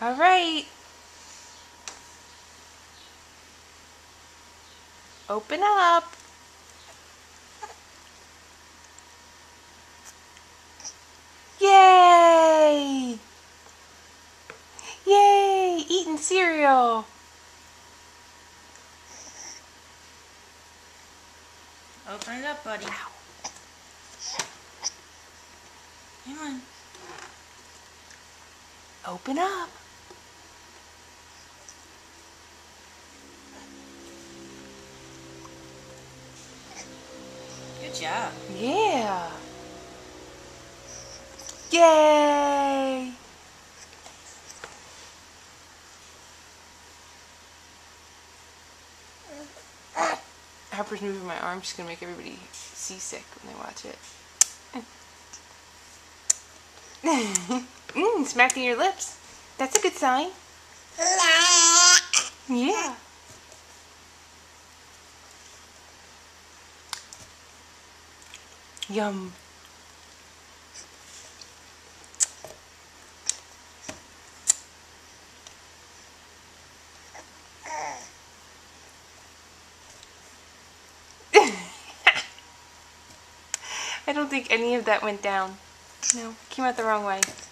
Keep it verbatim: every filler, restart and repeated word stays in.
All right. Open up. Yay! Yay! Eating cereal. Open it up, buddy. Ow. Come on. Open up. Good job. Yeah. Yay! Harper's moving my arm. She's gonna make everybody seasick when they watch it. Mmm, smacking your lips. That's a good sign. Yeah. Yum. I don't think any of that went down. No, came out the wrong way.